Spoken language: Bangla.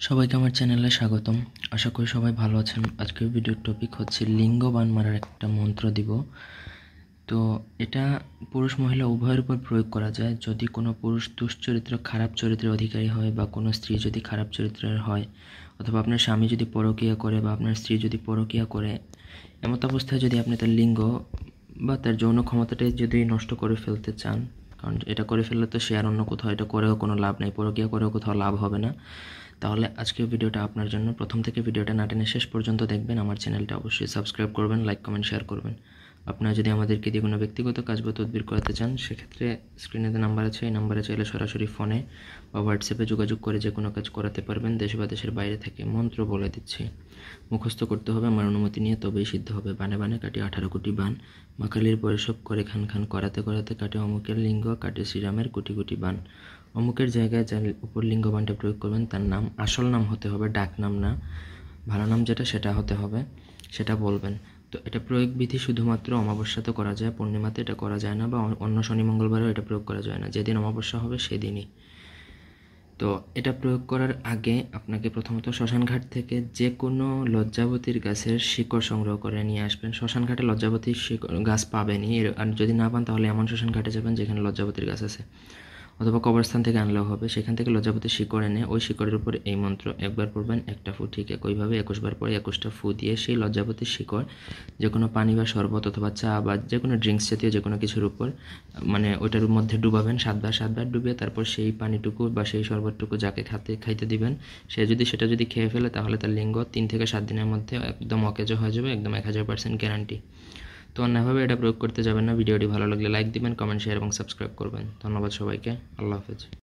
সবাইকে আমার চ্যানেলে স্বাগতম। আশা করি সবাই ভালো আছেন। আজকের ভিডিওর টপিক হচ্ছে লিঙ্গ বান মারার একটা মন্ত্র দিব। তো এটা পুরুষ মহিলা উভয়ের উপর প্রয়োগ করা যায়। যদি কোনো পুরুষ দুশ্চরিত্র খারাপ চরিত্রের অধিকারী হয় বা কোনো স্ত্রী যদি খারাপ চরিত্রের হয়, অথবা আপনার স্বামী যদি পরকীয়া করে বা আপনার স্ত্রী যদি পরকীয়া করে, এমত অবস্থায় যদি আপনি তার লিঙ্গ বা তার যৌন ক্ষমতাটাই যদি নষ্ট করে ফেলতে চান, কারণ এটা করে ফেললে তো সে আর অন্য কোথাও এটা করেও কোনো লাভ নেই, পরকীয়া করেও কোথাও লাভ হবে না। তাহলে আজকের ভিডিওটা আপনার জন্য। প্রথম থেকে ভিডিওটা না টেনে শেষ পর্যন্ত দেখবেন। আমার চ্যানেলটা অবশ্যই সাবস্ক্রাইব করবেন, লাইক কমেন্ট শেয়ার করবেন। আপনারা যদি আমাদেরকে দিয়ে কোনো ব্যক্তিগত কাজ বা তদবির করাতে চান, সেক্ষেত্রে স্ক্রিনে যে নাম্বার আছে এই নাম্বারে চাইলে সরাসরি ফোনে বা হোয়াটসঅ্যাপে যোগাযোগ করে যে কোনো কাজ করাতে পারবেন, দেশ বা দেশের বাইরে থেকে। মন্ত্র বলে দিচ্ছি, মুখস্থ করতে হবে, আমার অনুমতি নিয়ে তবেই সিদ্ধ হবে। বানে বানে কাটি 18 কোটি বান, মাকালির পরিশোভ করে খান খান, করাতে করাতে কাটে অমুকের লিঙ্গ, কাটে শ্রীরামের কোটি কোটি বান। অমুকের জায়গায় যার উপর লিঙ্গ বানটা প্রয়োগ করবেন তার নাম আসল নাম হতে হবে, ডাক নাম না। ভালো নাম যেটা সেটা হতে হবে, সেটা বলবেন। তো এটা প্রয়োগ বিধি শুধুমাত্র অমাবস্যাতে করা যায়, পূর্ণিমাতে এটা করা যায় না, বা অন্য শনি মঙ্গলবারেও এটা প্রয়োগ করা যায় না। যেদিন অমাবস্যা হবে সেদিনই। তো এটা প্রয়োগ করার আগে আপনাকে প্রথমত শ্মশানঘাট থেকে যে কোনো লজ্জাবতীর গাছের শিকড় সংগ্রহ করে নিয়ে আসবেন। শ্মশানঘাটে লজ্জাবতীর গাছ পাবেনই, আর যদি না পান তাহলে এমন শ্মশানঘাটে যাবেন যেখানে লজ্জাবতীর গাছ আছে, অথবা কবরস্থান থেকে আনলেও হবে। সেখান থেকে লজ্জাবতীর শিকড় এনে ওই শিকড়ের উপর এই মন্ত্র একবার পড়বেন, একটা ফু, ঠিক একইভাবে 21 বার পরে 21টা ফু দিয়ে সেই লজ্জাবতীর শিকড় যে কোনো পানি বা শরবত অথবা চা বা যে কোনো ড্রিঙ্কস জাতীয় যে কোনো কিছুর উপর, মানে ওইটার মধ্যে ডুবাবেন। 7বার ডুবিয়ে তারপর সেই পানিটুকু বা সেই শরবতটুকু যাকে খাইতে দিবেন, সে যদি সেটা খেয়ে ফেলে তাহলে তার লিঙ্গ 3 থেকে 7 দিনের মধ্যে একদম অকেজ হয়ে যাবে, একদম 1000% গ্যারান্টি। তো অন্যভাবে এটা প্রয়োগ করতে যাবেন না। ভিডিওটি ভালো লাগলে লাইক দিবেন, কমেন্ট শেয়ার এবং সাবস্ক্রাইব করবেন। ধন্যবাদ সবাইকে। আল্লাহ হাফেজ।